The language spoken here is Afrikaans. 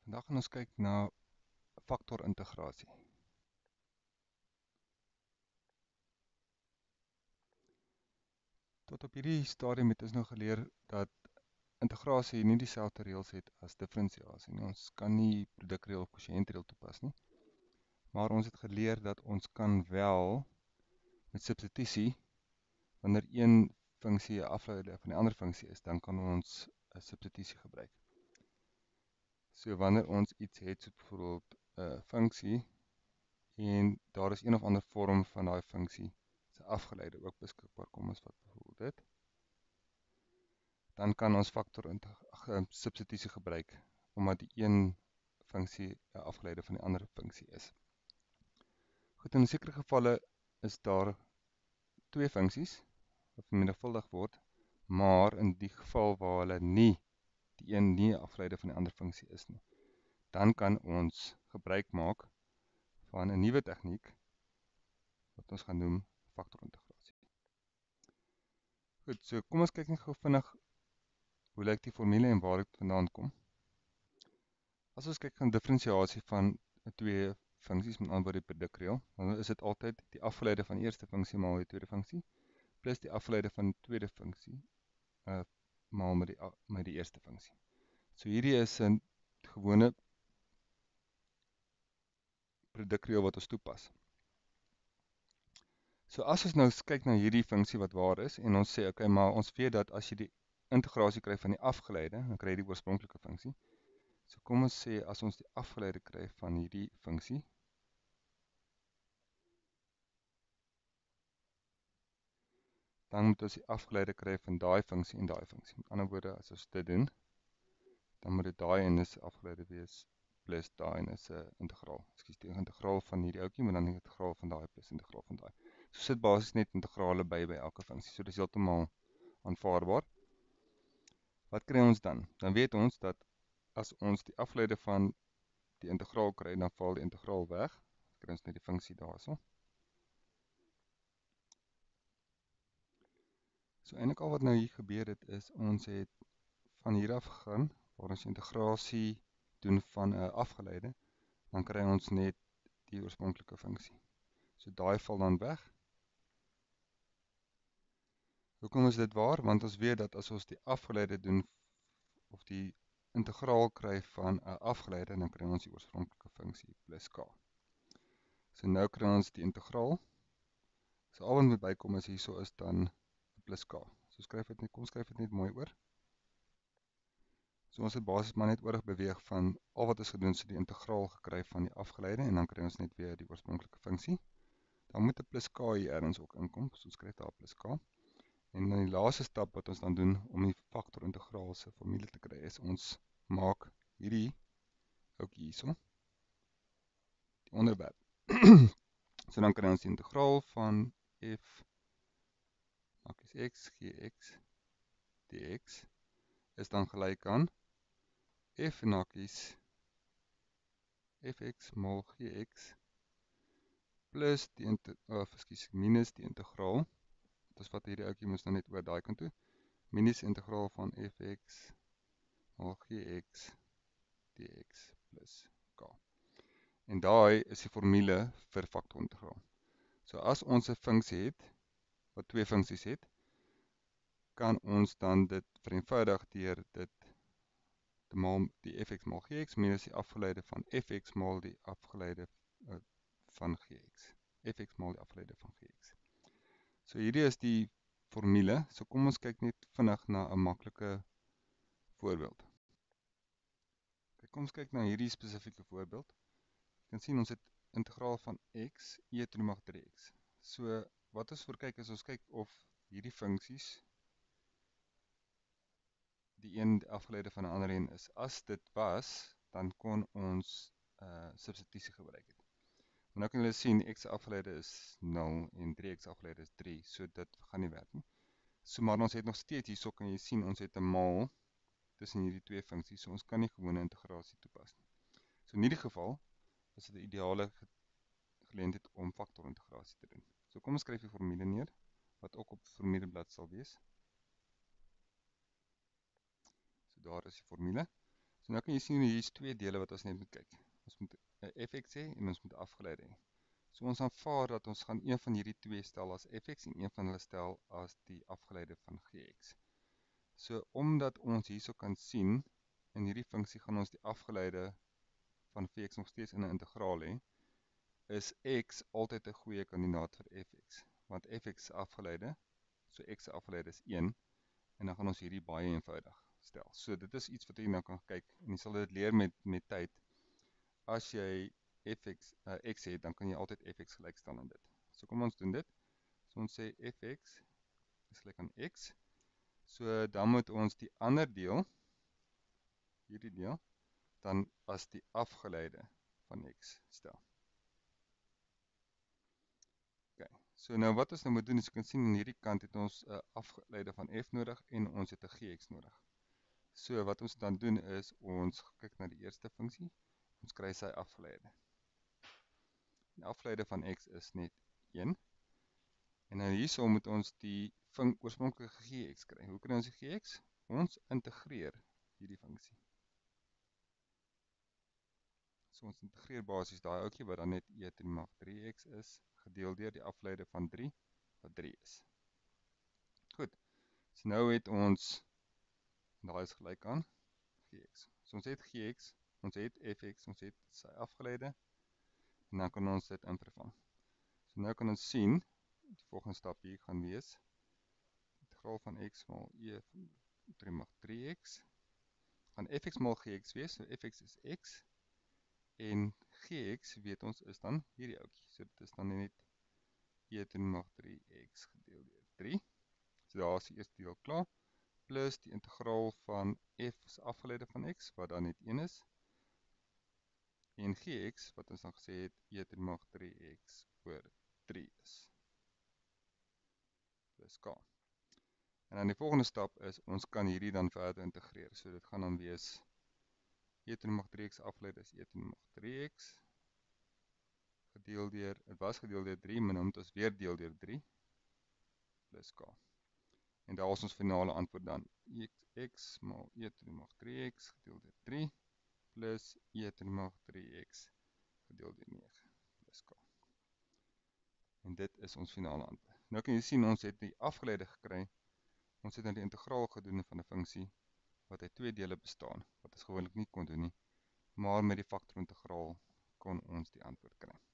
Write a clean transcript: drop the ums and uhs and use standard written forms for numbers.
Vandag gaan ons kyk na faktorintegrasie. Tot op hierdie stadium het ons nou geleer dat integrasie nie dieselfde reëls het as diferensiasie nie. Ons kan nie produkreël of kwosiëntreël toepas nie. Maar ons het geleer dat ons kan wel met substitusie, wanneer een funksie 'n afleide van die ander funksie is, dan kan ons 'n substitusie gebruik. So wanneer ons iets het, so byvoorbeeld 'n funksie en daar is een of ander vorm van daai funksie se afgeleide ook beskikbaar, kom ons vat byvoorbeeld dit, dan kan ons substitusie gebruik omdat die een funksie 'n afgeleide van die ander funksie is. Goed, in sekere gevalle is daar twee funksies wat vermenigvuldig word, maar in die geval waar hulle die een nie 'n afgeleide van die ander funksie is nie, dan kan ons gebruik maak van 'n nuwe tegniek wat ons gaan noem faktorintegrasie. Goed, so kom ons kyk net gou vinnig hoe lyk die formule en waar dit vandaan kom. As ons kyk aan diferensiasie van twee funksies, met ander woorde die produkreël, dan is dit altyd die afgeleide van die eerste funksie maal die tweede funksie, plus die afgeleide van die tweede funksie maal met die eerste funksie. So hierdie is 'n gewone produkreël wat ons toepas. So as ons nou kyk na hierdie funksie wat waar is en ons sê, okay, maar ons weet dat as jy die integrasie kry van die afgeleide, dan kry jy die oorspronklike funksie. So kom ons sê as ons die afgeleide kry van hierdie funksie, dan moet ons die afgeleide kry van daai funksie en daai funksie. Met ander woorde, as ons dit doen, dan moet dit daai en is afgeleide wees plus daai en is 'n integraal. Ekskuus, die integraal van hierdie ouetjie, maar dan die integraal van daai plus integraal van daai. So sit basies net integrale by elke funksie. So dis heeltemal aanvaarbaar. Wat kry ons dan? Dan weet ons dat as ons die afgeleide van die integraal kry, dan val die integraal weg. Kry ons net die funksie daarso. So eintlik al wat nou hier gebeur het is ons het van hier af gegaan waar ons integrasie doen van 'n afgeleide, dan kry ons net die oorspronklike funksie. So daai val dan weg. Hoekom is dit waar? Want ons weet dat as ons die afgeleide doen of die integraal kry van 'n afgeleide, dan kry ons die oorspronklike funksie plus k. So nou kry ons die integraal. So al wat moet bykom is hierso is dan plus k. So skryf dit net, kom skryf dit net mooi oor. So ons het basies maar net oorig beweeg van al wat ons gedoen so die integraal gekry van die afgeleide en dan kry ons net weer die oorspronklike funksie. Dan moet 'n plus k hier ergens ook inkom. So ons skryf daar plus k. En dan die laaste stap wat ons dan doen om die faktorintegraal se formule te kry is ons maak hierdie ook hierso die onderwerp. So dan kry ons die integraal van f x gx dx is dan gelyk aan f fx maal gx plus die minus die integraal. Dis wat hierdie ouetjie moes nou net oor daai kant toe. Minus integraal van fx maal gx dx plus k. En daai is die formule vir faktorintegraal. So as ons 'n funksie het wat twee funksies het, kan ons dan dit vereenvoudig deur dit te maal die fx maal gx minus die afgeleide van fx maal die afgeleide van gx. Fx maal die afgeleide van gx. So hierdie is die formule. So kom ons kyk net vinnig na 'n maklike voorbeeld. Kyk, kom ons kyk na hierdie spesifieke voorbeeld. Jy kan sien ons het integraal van x e to die mag 3x. So wat ons voor kyk is ons kyk of hierdie funksies die een afgeleide van 'n ander een is. As dit was, dan kon ons substitusie gebruik het. Maar nou kan julle sien x afgeleide is 0 en 3x afgeleide is 3, so dit gaan nie werk nie. So maar ons het nog steeds hierso kan jy sien ons het 'n maal tussen hierdie twee funksies, so ons kan nie gewone integrasie toepas nie. So in hierdie geval is dit 'n ideale geleentheid om faktorintegrasie te doen. So kom ons skryf die formule neer wat ook op die formuleblad sal wees. So daar is die formule. So nou kan jy sien hier is twee dele wat ons net moet kyk. Ons moet 'n fx hê en ons moet 'n afgeleide hê. So ons aanvaar dat ons gaan een van hierdie twee stel as fx en een van hulle stel as die afgeleide van gx. So omdat ons hierso kan sien, in hierdie funksie gaan ons die afgeleide van vx nog steeds in 'n integraal hê, is x altyd 'n goeie kandidaat vir fx, want fx se afgeleide, so x se afgeleide is 1, en dan gaan ons hierdie baie eenvoudig stel. So dit is iets wat jy nou kan kyk, en jy sal dit leer met tyd. As jy x het, dan kan jy altyd fx gelykstel aan dit. So kom ons doen dit. So ons sê fx is gelyk aan x. So dan moet ons die ander deel, hierdie deel, dan as die afgeleide van x stel. Okay. So nou wat ons nou moet doen is, jy kan sien aan hierdie kant het ons 'n afgeleide van f nodig en ons het 'n gx nodig. So wat ons dan doen is, ons kyk na die eerste funksie, ons kry sy afgeleide. Die afgeleide van x is net 1. En nou hierso moet ons die oorspronklike gx kry. Hoe kry ons die gx? Ons integreer hierdie funksie. So ons integreer basies daai ouetjie wat dan net e to die mag 3x is, gedeel deur die afgeleide van 3, wat 3 is. Goed, so nou het ons, daai is gelyk aan gx. So ons het gx, ons het fx, ons het sy afgeleide, en dan kan ons dit invervang. So nou kan ons sien, die volgende stap hier gaan wees, die integral van x maal e van 3 mag 3x, gaan fx maal gx wees, so fx is x, en gx, weet ons, is dan hierdie ouetjie. So dit is dan net e to die mag 3x gedeel deur 3. So daar is die eerste deel klaar, plus die integraal van f is afgeleide van x, wat dan net 1 is, en gx, wat ons dan gesê het, e to die mag 3x oor 3 is. Plus k. En dan die volgende stap is, ons kan hierdie dan verder integreer. So dit gaan dan wees, e to die mag 3x afgeleide is e to die mag 3x, gedeel deur, het was gedeel deur 3, maar nou moet ons weer deel deur 3, plus k. En daar is ons finale antwoord dan, x maal e to die mag 3x gedeel deur 3, plus e to die mag 3x gedeel deur 9, plus k. En dit is ons finale antwoord. Nou kan jy sien, ons het die afgeleide gekry, ons het nou die integraal gedoen van 'n funksie, wat uit twee dele bestaan, wat ons gewoonlik nie kon doen nie, maar met die factorintegraal kon ons die antwoord kry.